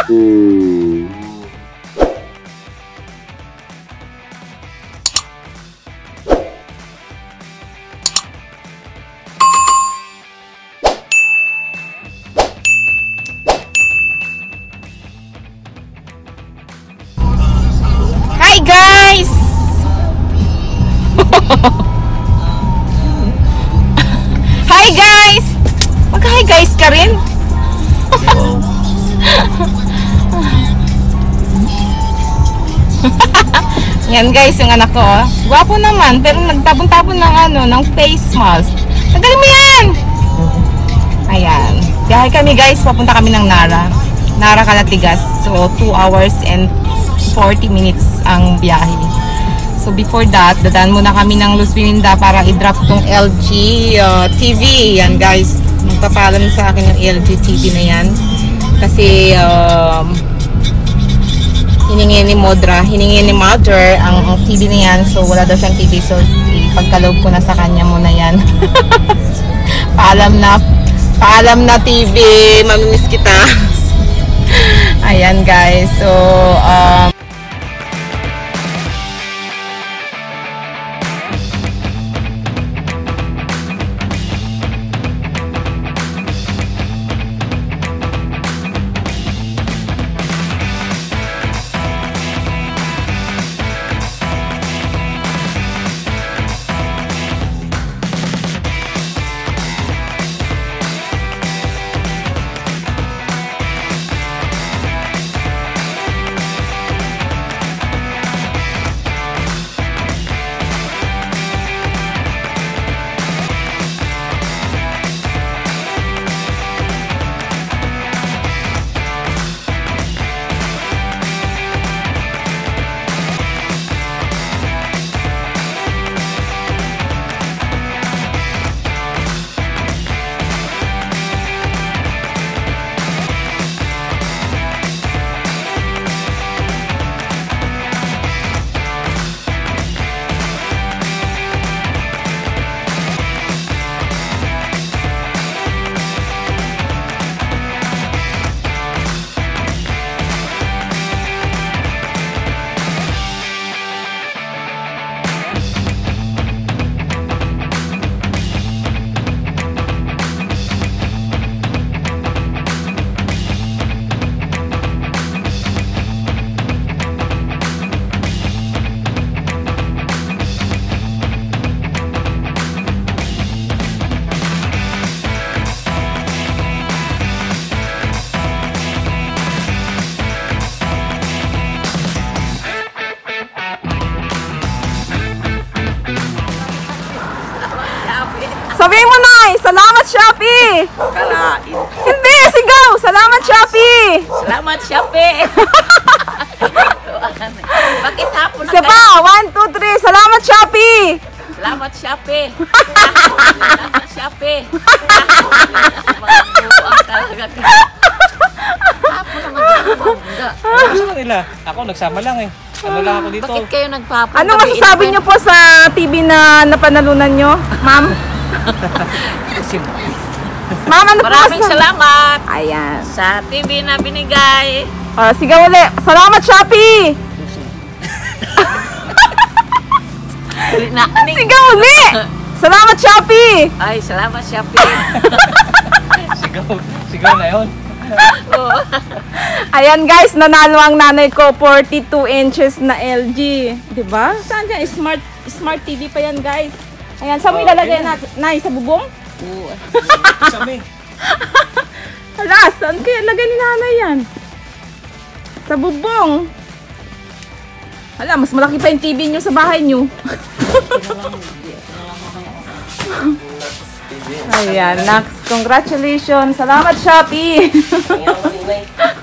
Hi guys! Hi guys! Mag-hi guys ka rin? Yan guys, yung anak ko. Gwapo naman, pero nagtapon-tapon ng face mask. Tagal mo yan! Ayan. Biyahe kami guys, papunta kami ng Nara Calatigas. So 2 hours and 40 minutes ang biyahe. So before that, dadaan muna kami ng Luz Biminda para i-drop tong LG TV. Yan guys, magpapalam sa akin yung LG TV na yan. Kasi hiningi ni Mother ang TV na yan. So wala daw siyang TV. So ipagkaloob ko na sa kanya muna yan. Paalam na TV. Mamimiss kita. Ayan guys. So sabihin mo na, salamat Shopee! Kalain. Hindi, sigaw! Salamat Shopee! Salamat, Shopee! Bakit hapon na Isa pa, 1, 2, 3, salamat Shopee! Salamat, Shopee! Salamat, Shopee! Mga talaga. Hapon naman dito. Gusto ka nila? Ako, nagsama lang eh. Ano lang ako dito. Bakit kayo nagpapon? Ano masasabi niyo po sa TV na napanalunan niyo, ma'am? Ma'am, ano po? Maraming salamat Ayan. sa TV na binigay. Sigaw ulit. Salamat Shopee! Sigaw ulit! Salamat Shopee! Ay, salamat, Shopee. Sigaw na yun. Ayan guys, nanalo ang nanay ko 42 inches na LG. Diba? Saan dyan? Smart TV pa yan guys. Ayan, saan mo ilalagay natin? Nay, sa bubong? Oo. Sami. Hala, saan kaya lagay ni nanay yan? Sa bubong. Hala, mas malaki pa yung TV nyo sa bahay nyo. Ayan, next. Congratulations. Salamat Shopee.